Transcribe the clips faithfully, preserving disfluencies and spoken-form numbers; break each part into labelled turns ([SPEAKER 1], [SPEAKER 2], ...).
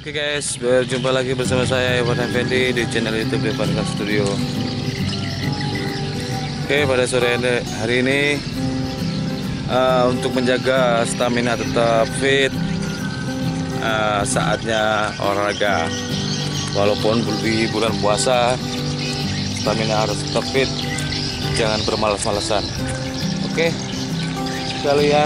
[SPEAKER 1] Oke guys, berjumpa lagi bersama saya Evan Effendi di channel YouTube Evan Studio. Oke, pada sore hari ini uh, untuk menjaga stamina tetap fit, uh, saatnya olahraga. Walaupun di bulan puasa, stamina harus tetap fit, jangan bermalas-malasan. Oke, kalian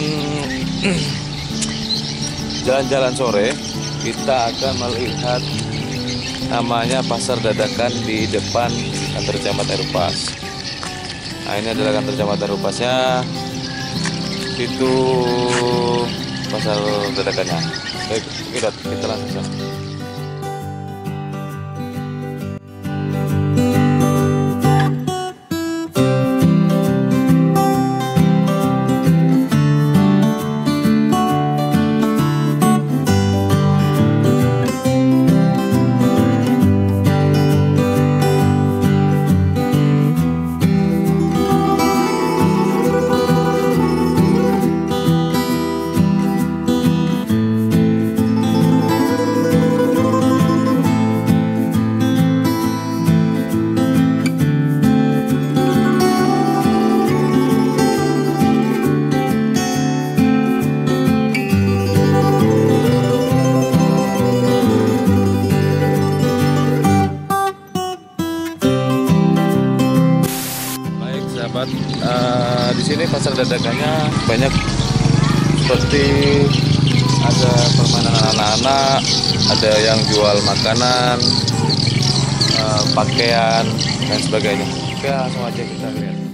[SPEAKER 1] jalan-jalan sore, kita akan melihat namanya pasar dadakan di depan kantor camat Aeropas. Nah, ini adalah kantor camat Aeropasnya. Itu pasar dadakannya. Baik, kita kita langsung sana. Uh, di sini pasar dadakannya banyak, seperti ada permainan anak-anak, ada yang jual makanan, uh, pakaian dan sebagainya. Oke, langsung aja kita lihat.